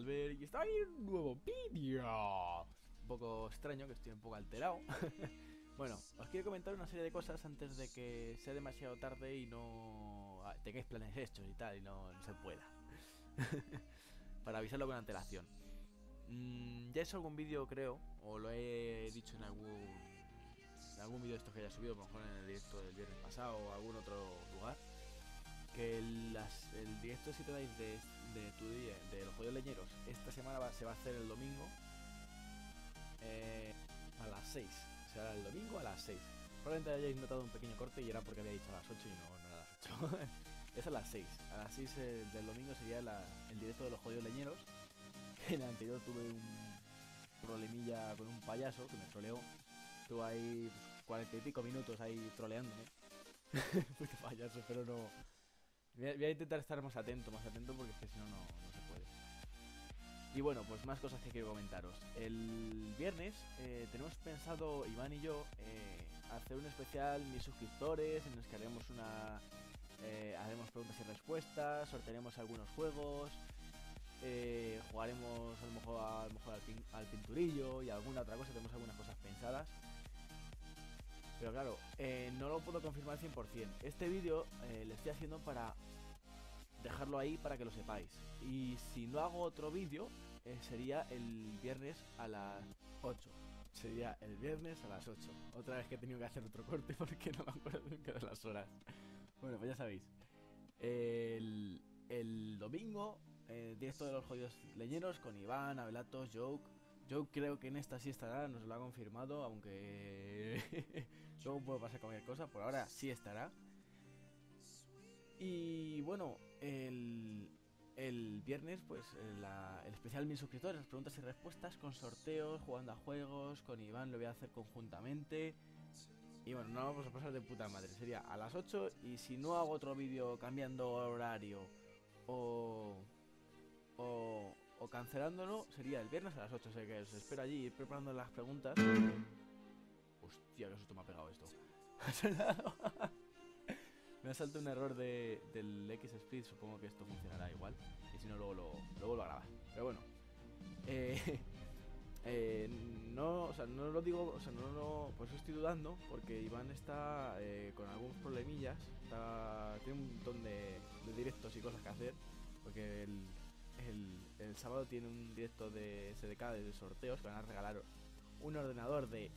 volver y está ahí un nuevo vídeo. Un poco extraño, que estoy un poco alterado. Bueno, os quiero comentar una serie de cosas antes de que sea demasiado tarde y no tengáis planes hechos y tal, y no se pueda. Para avisarlo con antelación. Ya he hecho algún vídeo, creo, o lo he dicho en algún vídeo de estos que haya subido, a lo mejor en el directo del viernes pasado o algún otro lugar, que el directo de 7 Days de tu día, de los Joyos Leñeros, esta semana se va a hacer el domingo a las 6. Se hará el domingo a las 6. Probablemente hayáis notado un pequeño corte y era porque había dicho a las 8 y no a las 8. Es a las 6. A las 6 del domingo sería el directo de los Joyos Leñeros. En el anterior tuve un problemilla con un payaso que me troleó. Estuve ahí 40 y pico minutos ahí troleándome. Puto payaso, pero no. Voy a intentar estar más atento porque es que si no, no se puede. Y bueno, pues más cosas que quiero comentaros. El viernes tenemos pensado, Iván y yo, hacer un especial mis suscriptores en los que haremos haremos preguntas y respuestas, sortearemos algunos juegos, jugaremos a lo mejor al pinturillo y alguna otra cosa. Tenemos algunas cosas pensadas. Pero claro, no lo puedo confirmar 100%. Este vídeo lo estoy haciendo para dejarlo ahí para que lo sepáis. Y si no hago otro vídeo, sería el viernes a las 8. Sería el viernes a las 8. Otra vez que he tenido que hacer otro corte porque no me acuerdo nunca de las horas. Bueno, pues ya sabéis. El domingo, directo de los Joyos Leñeros con Iván, Abelatos, Joke. Joke creo que en esta sí estará, nos lo ha confirmado, aunque luego puede pasar cualquier cosa. Por ahora sí estará. Y bueno, el viernes, pues el especial 1000 suscriptores, las preguntas y respuestas con sorteos, jugando a juegos, con Iván lo voy a hacer conjuntamente. Y bueno, no vamos a pasar de puta madre, sería a las 8. Y si no hago otro vídeo cambiando horario o cancelándolo, sería el viernes a las 8. O sea que os espero allí, ir preparando las preguntas. Hostia, qué susto me ha pegado esto. Me ha saltado un error del X-Split. Supongo que esto funcionará igual. Y si no, luego lo vuelvo a grabar. Pero bueno. No, o sea, no lo digo, o sea, por eso estoy dudando, porque Iván está con algunos problemillas. Tiene un montón de directos y cosas que hacer. Porque el sábado tiene un directo de SDK de sorteos que van a regalar un ordenador de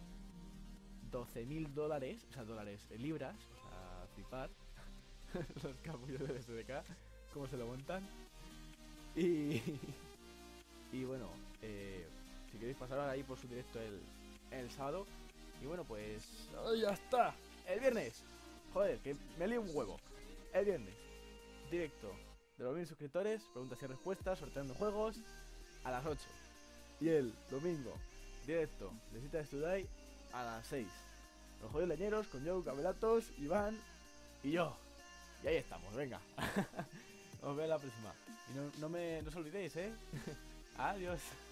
$12.000, o sea, libras, o sea, flipar. Los capullos del SDK, cómo se lo montan. Y bueno, si queréis pasar ahí por su directo el sábado. Y bueno, pues ya está. El viernes, joder, que me lío un huevo. El viernes, directo de los 1000 suscriptores, preguntas y respuestas, sorteando juegos a las 8. Y el domingo, directo de Cita de Today a las 6. Los Joyos Leñeros con Joe, Cabelatos, Iván y yo. Y ahí estamos, venga. Os veo en la próxima. Y no os olvidéis, Adiós.